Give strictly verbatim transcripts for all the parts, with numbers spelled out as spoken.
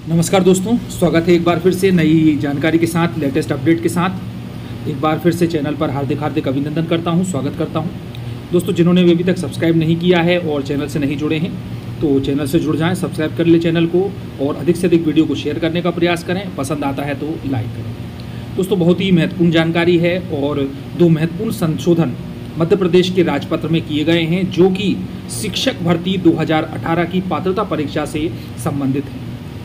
नमस्कार दोस्तों, स्वागत है एक बार फिर से नई जानकारी के साथ, लेटेस्ट अपडेट के साथ। एक बार फिर से चैनल पर हार्दिक हार्दिक अभिनंदन करता हूं, स्वागत करता हूं। दोस्तों, जिन्होंने अभी तक सब्सक्राइब नहीं किया है और चैनल से नहीं जुड़े हैं तो चैनल से जुड़ जाएं, सब्सक्राइब कर ले चैनल को और अधिक से अधिक वीडियो को शेयर करने का प्रयास करें। पसंद आता है तो लाइक करें। दोस्तों, बहुत ही महत्वपूर्ण जानकारी है और दो महत्वपूर्ण संशोधन मध्य प्रदेश के राजपत्र में किए गए हैं जो कि शिक्षक भर्ती दो हज़ार अठारह की पात्रता परीक्षा से संबंधित है।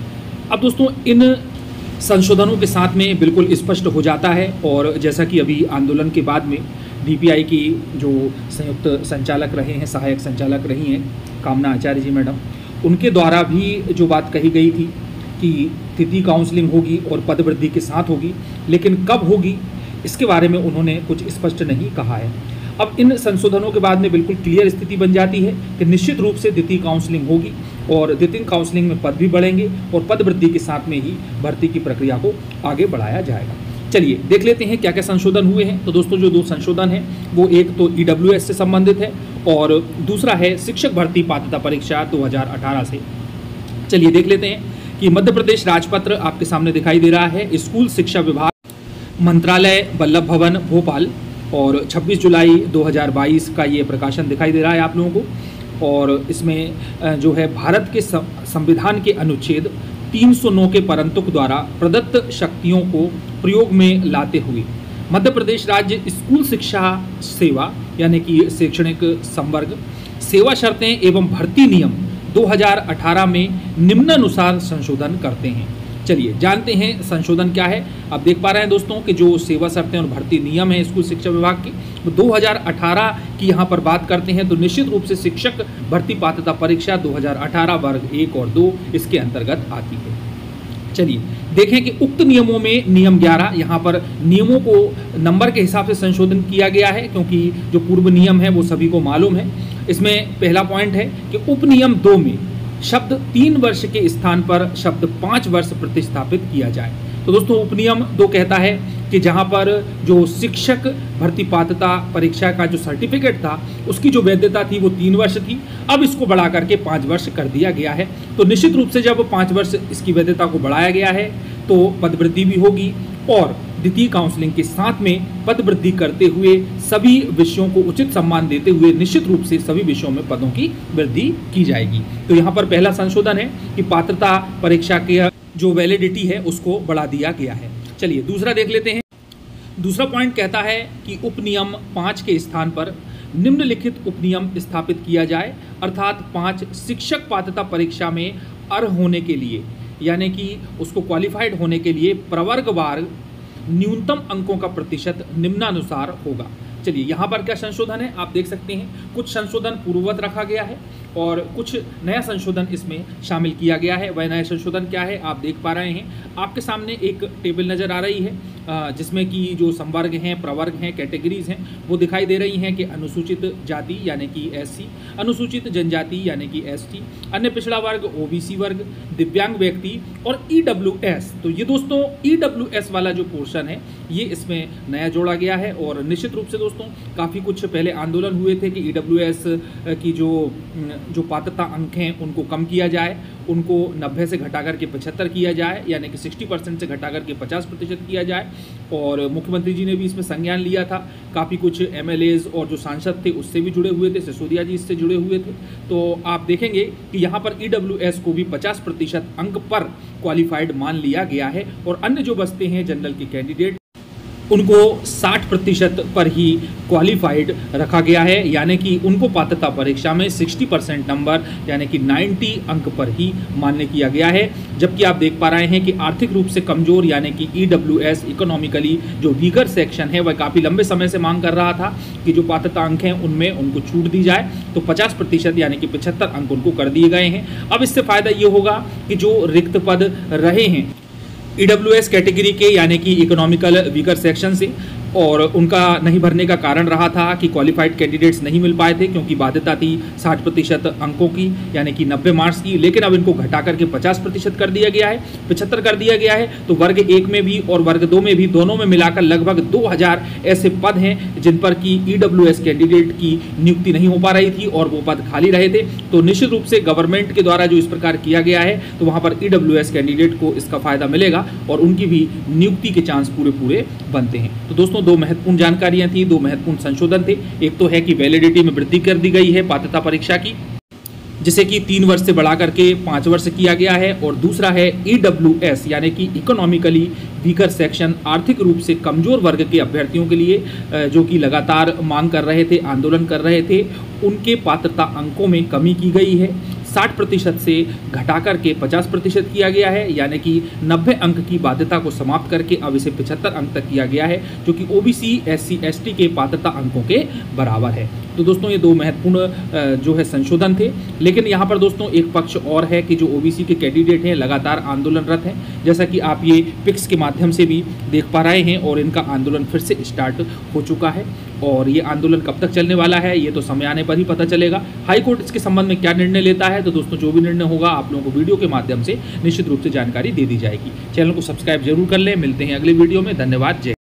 अब दोस्तों, इन संशोधनों के साथ में बिल्कुल स्पष्ट हो जाता है और जैसा कि अभी आंदोलन के बाद में डीपीआई की जो संयुक्त संचालक रहे हैं, सहायक संचालक रही हैं कामना आचार्य जी मैडम, उनके द्वारा भी जो बात कही गई थी कि तिथि काउंसलिंग होगी और पद वृद्धि के साथ होगी, लेकिन कब होगी इसके बारे में उन्होंने कुछ स्पष्ट नहीं कहा है। अब इन संशोधनों के बाद में बिल्कुल क्लियर स्थिति बन जाती है कि निश्चित रूप से द्वितीय काउंसलिंग होगी और द्वितीय काउंसलिंग में पद भी बढ़ेंगे और पद वृद्धि के साथ में ही भर्ती की प्रक्रिया को आगे बढ़ाया जाएगा। चलिए देख लेते हैं क्या क्या संशोधन हुए हैं। तो दोस्तों, जो दो संशोधन हैं वो एक तो ईडब्ल्यूएस से संबंधित है और दूसरा है शिक्षक भर्ती पात्रता परीक्षा दो हज़ार अठारह से। चलिए देख लेते हैं कि मध्य प्रदेश राजपत्र आपके सामने दिखाई दे रहा है। स्कूल शिक्षा विभाग, मंत्रालय, वल्लभ भवन, भोपाल, और छब्बीस जुलाई दो हज़ार बाईस का ये प्रकाशन दिखाई दे रहा है आप लोगों को। और इसमें जो है भारत के संविधान के अनुच्छेद तीन सौ नौ के परंतुक द्वारा प्रदत्त शक्तियों को प्रयोग में लाते हुए मध्य प्रदेश राज्य स्कूल शिक्षा सेवा यानी कि शैक्षणिक संवर्ग, सेवा शर्तें एवं भर्ती नियम दो हज़ार अठारह में निम्नानुसार संशोधन करते हैं। चलिए जानते हैं संशोधन क्या है। आप देख पा रहे हैं दोस्तों कि जो सेवा शर्तें और भर्ती नियम है स्कूल शिक्षा विभाग के, वो दो हज़ार अठारह की यहाँ पर बात करते हैं। तो निश्चित रूप से शिक्षक भर्ती पात्रता परीक्षा दो हज़ार अठारह वर्ग एक और दो इसके अंतर्गत आती है। चलिए देखें कि उक्त नियमों में नियम ग्यारह, यहाँ पर नियमों को नंबर के हिसाब से संशोधन किया गया है क्योंकि जो पूर्व नियम है वो सभी को मालूम है। इसमें पहला पॉइंट है कि उपनियम दो में शब्द तीन वर्ष के स्थान पर शब्द पाँच वर्ष प्रतिस्थापित किया जाए। तो दोस्तों, उपनियम दो कहता है कि जहां पर जो शिक्षक भर्ती पात्रता परीक्षा का जो सर्टिफिकेट था उसकी जो वैधता थी वो तीन वर्ष थी, अब इसको बढ़ा करके पाँच वर्ष कर दिया गया है। तो निश्चित रूप से जब पाँच वर्ष इसकी वैधता को बढ़ाया गया है तो पदवृद्धि भी होगी और द्वितीय काउंसलिंग के साथ में पद वृद्धि करते हुए सभी विषयों को उचित सम्मान देते हुए निश्चित रूप से सभी विषयों में पदों की वृद्धि की जाएगी। तो यहाँ पर पहला संशोधन है कि पात्रता परीक्षा की जो वैलिडिटी है उसको बढ़ा दिया गया है। चलिए दूसरा देख लेते हैं। दूसरा पॉइंट कहता है कि उपनियम पाँच के स्थान पर निम्नलिखित उपनियम स्थापित किया जाए, अर्थात पाँच शिक्षक पात्रता परीक्षा में अर्ह होने के लिए यानी कि उसको क्वालिफाइड होने के लिए प्रवर्गवार न्यूनतम अंकों का प्रतिशत निम्नानुसार होगा। चलिए यहाँ पर क्या संशोधन है आप देख सकते हैं। कुछ संशोधन पूर्ववत रखा गया है और कुछ नया संशोधन इसमें शामिल किया गया है। वह नया संशोधन क्या है आप देख पा रहे हैं। आपके सामने एक टेबल नज़र आ रही है जिसमें कि जो संवर्ग हैं, प्रवर्ग हैं, कैटेगरीज हैं वो दिखाई दे रही हैं कि अनुसूचित जाति यानी कि एससी, अनुसूचित जनजाति यानी कि एसटी, अन्य पिछड़ा वर्ग ओबीसी वर्ग, दिव्यांग व्यक्ति और ईडब्ल्यूएस। तो ये दोस्तों ईडब्ल्यूएस वाला जो पोर्शन है ये इसमें नया जोड़ा गया है। और निश्चित रूप से दोस्तों काफ़ी कुछ पहले आंदोलन हुए थे कि ईडब्ल्यूएस की जो जो पात्रता अंक हैं उनको कम किया जाए, उनको नब्बे से घटा करके पचहत्तर किया जाए यानी कि साठ परसेंट से घटा करके पचास प्रतिशत किया जाए। और मुख्यमंत्री जी ने भी इसमें संज्ञान लिया था। काफ़ी कुछ एमएलएज और जो सांसद थे उससे भी जुड़े हुए थे, सिसोदिया जी इससे जुड़े हुए थे। तो आप देखेंगे कि यहाँ पर ईडब्ल्यूएस को भी पचास प्रतिशत अंक पर क्वालिफाइड मान लिया गया है और अन्य जो बचते हैं जनरल के कैंडिडेट उनको साठ प्रतिशत पर ही क्वालिफाइड रखा गया है यानी कि उनको पात्रता परीक्षा में साठ परसेंट नंबर यानी कि नब्बे अंक पर ही मान्य किया गया है। जबकि आप देख पा रहे हैं कि आर्थिक रूप से कमजोर यानी कि ईडब्ल्यूएस इकोनॉमिकली जो वीकर सेक्शन है वह काफ़ी लंबे समय से मांग कर रहा था कि जो पात्रता अंक हैं उनमें उनको छूट दी जाए। तो पचास प्रतिशत यानी कि पचहत्तर अंक उनको कर दिए गए हैं। अब इससे फ़ायदा ये होगा कि जो रिक्त पद रहे हैं ईडब्ल्यूएस कैटेगरी के यानी कि इकोनॉमिकल वीकर सेक्शन से और उनका नहीं भरने का कारण रहा था कि क्वालिफाइड कैंडिडेट्स नहीं मिल पाए थे क्योंकि बाध्यता थी साठ प्रतिशत अंकों की यानी कि नब्बे मार्क्स की। लेकिन अब इनको घटा करके पचास प्रतिशत कर दिया गया है, पचहत्तर कर दिया गया है। तो वर्ग एक में भी और वर्ग दो में भी, दोनों में मिलाकर लगभग दो हज़ार ऐसे पद हैं जिन पर कि ईडब्ल्यूएस कैंडिडेट की नियुक्ति नहीं हो पा रही थी और वो पद खाली रहे थे। तो निश्चित रूप से गवर्नमेंट के द्वारा जो इस प्रकार किया गया है तो वहाँ पर ईडब्ल्यूएस कैंडिडेट को इसका फायदा मिलेगा और उनकी भी नियुक्ति के चांस पूरे पूरे बनते हैं। तो दोस्तों दो महत्वपूर्ण जानकारियां थी, दो महत्वपूर्ण संशोधन थे। एक तो है कि वैलिडिटी में वृद्धि कर दी गई है पात्रता परीक्षा की, जिसे कि तीन वर्ष से बढ़ा करके पाँच वर्ष किया गया है। और दूसरा है ईडब्ल्यूएस यानी कि इकोनॉमिकली वीकर सेक्शन, आर्थिक रूप से कमजोर वर्ग के अभ्यर्थियों के लिए जो कि लगातार मांग कर रहे थे, आंदोलन कर रहे थे, उनके पात्रता अंकों में कमी की गई है। साठ प्रतिशत से घटा करके पचास प्रतिशत किया गया है यानी कि नब्बे अंक की बाध्यता को समाप्त करके अब इसे पचहत्तर अंक तक किया गया है जो कि ओबीसी, एससी, एसटी के पात्रता अंकों के बराबर है। तो दोस्तों ये दो महत्वपूर्ण जो है संशोधन थे। लेकिन यहाँ पर दोस्तों एक पक्ष और है कि जो ओबीसी के कैंडिडेट हैं लगातार आंदोलनरत हैं, जैसा कि आप ये पिक्स के माध्यम से भी देख पा रहे हैं और इनका आंदोलन फिर से स्टार्ट हो चुका है। और ये आंदोलन कब तक चलने वाला है ये तो समय आने पर ही पता चलेगा। हाई कोर्ट इसके संबंध में क्या निर्णय लेता है, तो दोस्तों जो भी निर्णय होगा आप लोगों को वीडियो के माध्यम से निश्चित रूप से जानकारी दे दी जाएगी। चैनल को सब्सक्राइब जरूर कर लें। मिलते हैं अगले वीडियो में। धन्यवाद। जय